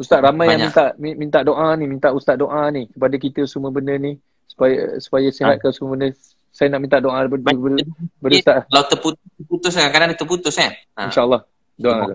Ustaz, ramai yang banyak. minta doa ni, minta Ustaz doa ni kepada kita semua benda ni supaya sihatkan semua benda. Saya nak minta doa Ustaz. Kalau terputus kadang-kadang terputus kan. InsyaAllah. Doa.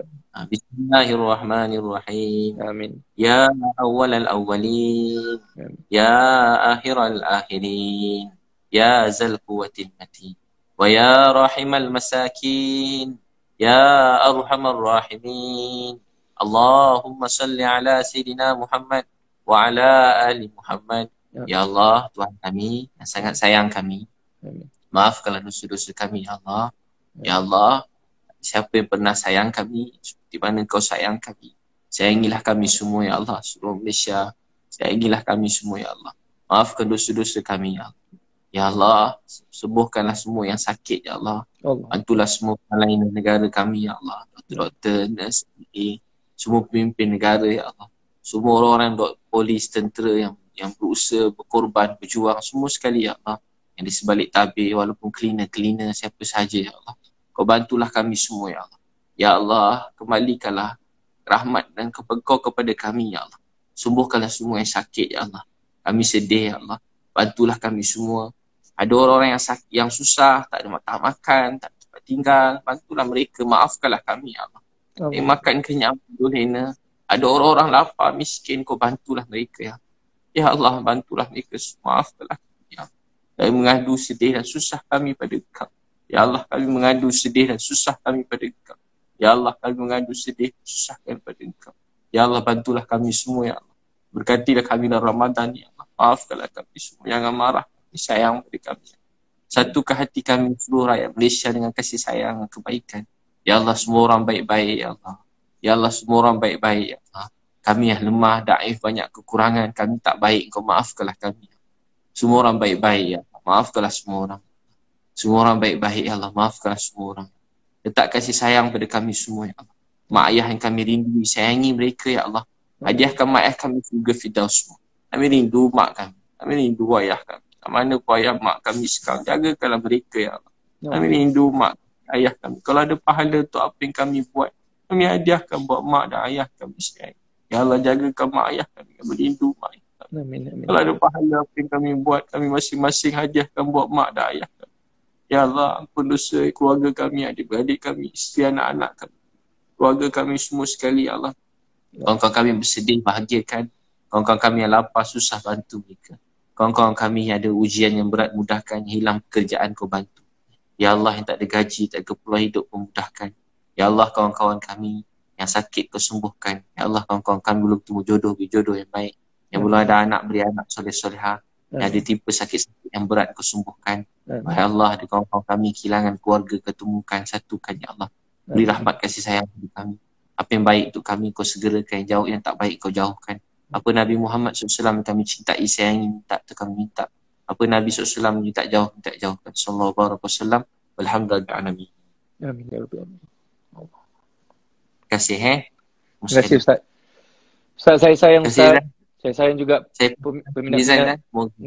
Bismillahirrahmanirrahim. Amin. Ya awwalal awwalin, ya akhiral akhirin, ya zal quwwatil matin, wa ya rahimal masakin, ya arhamar rahimin. Allahumma salli ala Sayyidina Muhammad wa ala ali Muhammad. Ya Allah, Tuhan kami yang sangat sayang kami, maafkanlah dosa-dosa kami, ya Allah. Ya Allah, siapa yang pernah sayang kami seperti mana Kau sayang kami, sayangilah kami semua, ya Allah. Seluruh Malaysia, sayangilah kami semua, ya Allah. Maafkan dosa-dosa kami, ya Allah. Ya Allah, sembuhkanlah semua yang sakit, ya Allah. Bantulah semua pelayan negara kami, ya Allah. Doktor, nurse, semua pemimpin negara, ya Allah. Semua orang-orang polis, tentera yang berusaha, berkorban, berjuang, semua sekali, ya Allah. Yang di sebalik tabir, walaupun cleaner, siapa sahaja, ya Allah. Kau bantulah kami semua, ya Allah. Ya Allah, kembalikanlah rahmat dan Kau kepada kami, ya Allah. Sembuhkanlah semua yang sakit, ya Allah. Kami sedih, ya Allah. Bantulah kami semua. Ada orang-orang yang susah, tak ada makan, tak ada tempat tinggal. Bantulah mereka, maafkanlah kami, ya Allah. Makan kenyang, lena. Ada orang-orang lapar, miskin, Kau bantulah mereka, ya. Ya Allah, bantulah mereka, maafkanlah kami, ya. Kami mengadu sedih dan susah kami pada Kau. Ya Allah, kami mengadu sedih dan susah kami pada Engkau. Ya Allah, kami mengadu sedih dan susah kami pada Engkau. Ya Allah, bantulah kami semua, ya Allah. Berkatilah kami dalam Ramadan, ya Allah. Maafkanlah kami semua. Jangan marah, sayang pada kami. Satukan hati kami seluruh rakyat Malaysia dengan kasih sayang dan kebaikan. Ya Allah, semua orang baik-baik, ya Allah. Ya Allah, semua orang baik-baik, ya Allah. Kami yang lemah, daif, banyak kekurangan. Kami tak baik, Kau maafkanlah kami. Semua orang baik-baik, ya Allah. Maafkanlah semua orang. Semua orang baik-baik, ya Allah. Maafkanlah semua orang. Letak kasih sayang pada kami semua, ya Allah. Mak ayah yang kami rindu, sayangi mereka, ya Allah. Hadiahkan mak ayah kami surga firdaus. Kami rindu mak kami. Kami rindu ayah kami. Mana pun ayah mak kami sekarang, jagakanlah mereka, ya Allah. Kami rindu mak ayah kami. Kalau ada pahala untuk apa yang kami buat, kami hadiahkan buat mak dan ayah kami sekalian. Ya Allah, jagakan mak ayah kami. Kami rindu mak ayah kami. Amin. Kalau ada pahala apa yang kami buat, kami masing-masing hadiahkan buat mak dan ayah kami. Ya Allah, ampun dosa keluarga kami, adik-beradik kami, isteri anak-anak kami, keluarga kami semua sekali, ya Allah. Kawan-kawan kami bersedih, bahagiakan. Kawan-kawan kami yang lapar, susah, bantu mereka. Kawan-kawan kami yang ada ujian yang berat, mudahkan. Hilang pekerjaan, Kau bantu. Ya Allah, yang tak ada gaji, tak ada keperluan hidup, Kau mudahkan. Ya Allah, kawan-kawan kami yang sakit, Kau sembuhkan. Ya Allah, kawan-kawan kami belum temu jodoh yang baik. Yang belum ada anak, beri anak soleh-solehah. Yang ada tipe sakit-sakit yang berat, Kau sembuhkan. Ya Allah, ada kawan-kawan kami kehilangan keluarga, ketemukan, satukan, ya Allah. Beri rahmat kasih sayang kepada kami. Apa yang baik untuk kami, Kau segerakan. Yang jauh, yang tak baik, Kau jauhkan. Apa Nabi Muhammad SAW kami cintai, sayangi, minta, kami minta. Apa Nabi SAW minta jauhkan. Sallallahu alaihi wasallam. Walhamdulillah. Amin. Ya Rabbi. Terima kasih, Terima kasih, Ustaz. Ustaz, saya sayang Ustaz. Saya sayang juga peminat-peminat.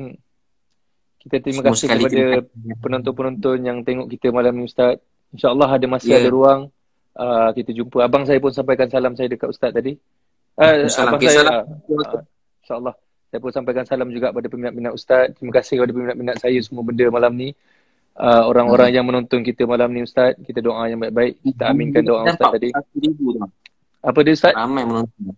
Kita terima kasih kepada penonton-penonton yang tengok kita malam ni, Ustaz. InsyaAllah ada masa, ada ruang, kita jumpa. Abang saya pun sampaikan salam saya dekat Ustaz tadi. Abang saya, InsyaAllah saya pun sampaikan salam juga pada peminat-peminat Ustaz. Terima kasih kepada peminat-peminat saya semua benda malam ni. Orang-orang yang menonton kita malam ni, Ustaz. Kita doa yang baik-baik. Kita aminkan doa Ustaz tadi. Apa dia, Ustaz? Ramai menonton.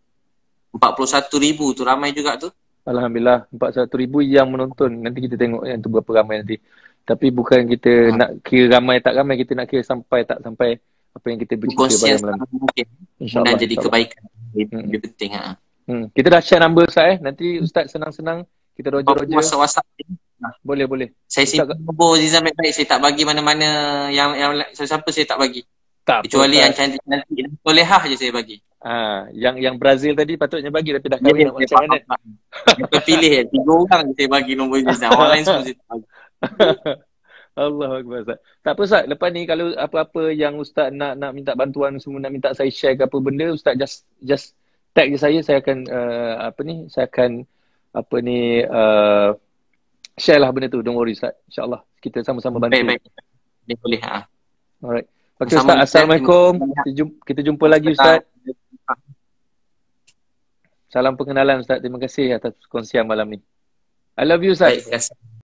41,000 tu ramai juga tu. Alhamdulillah, 41,000 yang menonton. Nanti kita tengok yang tu berapa ramai nanti. Tapi bukan kita nak kira ramai tak ramai, kita nak kira sampai tak sampai apa yang kita bercerita pada malam ni. InsyaAllah. Jadi kebaikan. Lebih penting. Kita dah share number, Ustaz. Nanti Ustaz senang-senang kita roger-roger. WhatsApp. Boleh. Saya simpan nombor Zizan baik-baik. Saya tak bagi mana-mana yang siapa saya tak bagi. Tak, kecuali yang cantik-cantik dan solehah je saya bagi. Yang Brazil tadi patutnya bagi tapi dah kahwin nak macam mana? Kita pilih 3 orang je saya bagi nombor Zizan. Orang lain semua saya tak bagi. Allahu Akbar, Ustaz. Tak apa, Ustaz. Lepas ni kalau apa-apa yang Ustaz nak minta bantuan semua, nak minta saya share ke apa benda, Ustaz just tag je saya akan saya akan share lah benda tu. Don't worry, Ustaz. InsyaAllah kita sama-sama bantu. Baik. Dia boleh. Alright. Okay, Ustaz. Assalamualaikum. Kita jumpa lagi, Ustaz. salam pengenalan Ustaz. Terima kasih atas kongsian malam ni. I love you Ustaz. Baik, terima kasih.